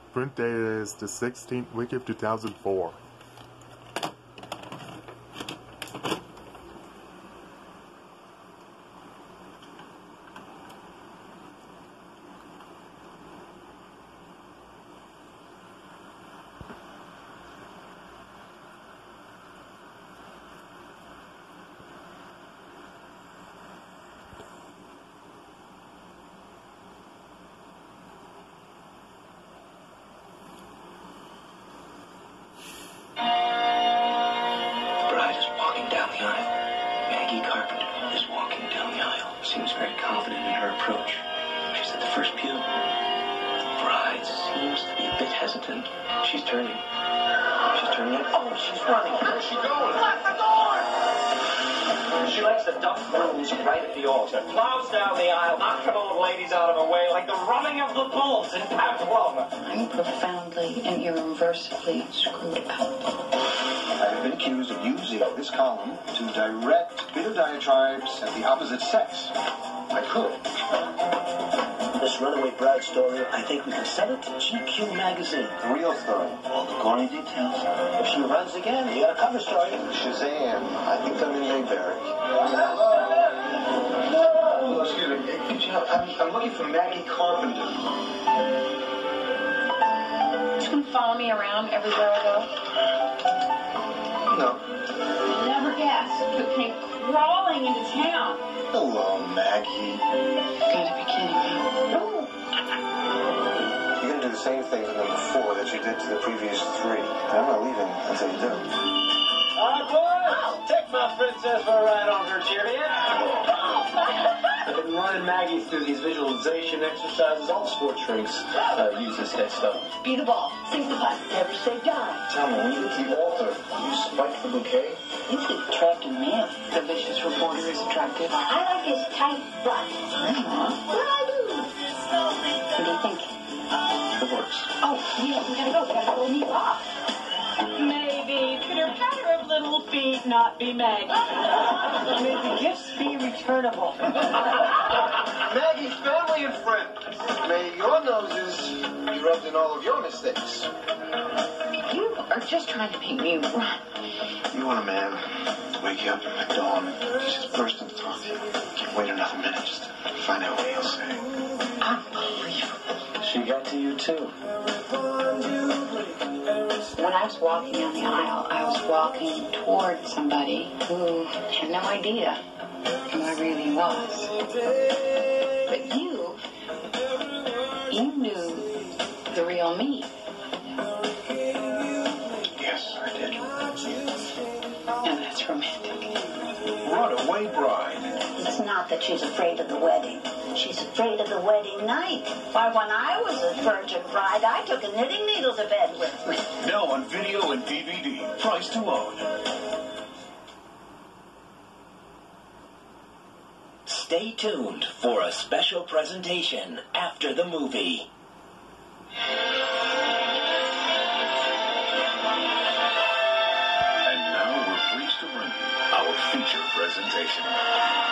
Print date is the 16th week of 2004. Seems very confident in her approach. She's at the first pew. Bride seems to be a bit hesitant. She's turning. She's turning in. Oh, she's running. Where's she going? Lock the door! She likes to dump brooms right at the altar. Plows down the aisle, knocking old ladies out of her way like the running of the bulls in Pamplona. I'm profoundly and irreversibly screwed up. I have been accused of using this column to direct bitter diatribes at the opposite sex. I could. This runaway bride story, I think we can send it to GQ magazine. The real story. All the gory details. If she runs again, you got a cover story. Shazam. I think I'm in Mayberry. Oh, excuse me. I'm looking for Maggie Carpenter. Just gonna follow me around everywhere I go? No. Never guessed. You came crawling into town. Hello, Maggie. You gotta be kidding me. No. You're going to do the same thing to number 4 that you did to the previous 3. And I'm not leaving until you do. Boys! Take my princess for a ride on her chariot. I've been running Maggie through these visualization exercises. All the sports shrinks use this head stuff. Be the ball. Sing the class. Never say die. Tell me, when you get to the altar, you spike the bouquet? He's an attractive man. The vicious reporter is attractive. I like his tight butt. What do I do? What do you think? It works. Oh, yeah, we gotta go meet Bob. Maybe pitter-patter of little feet not be Maggie. May the gifts be returnable. Maggie's family and friends. May your noses be rubbed in all of your mistakes. You are just trying to make me run. You want a man to wake you up at dawn. He's just bursting to talk to you. Can't wait another minute just to find out what he'll say. Unbelievable. She got to you, too. When I was walking down the aisle, I was walking toward somebody who had no idea who I really was. But you knew the real me. Yes, I did. And that's romantic. Runaway bride. It's not that she's afraid of the wedding. She's afraid of the wedding night. Why, when I was a virgin bride, I took a knitting needle to bed with me. Now on video and DVD. Price to own. Stay tuned for a special presentation after the movie. And now we're pleased to bring you our feature presentation.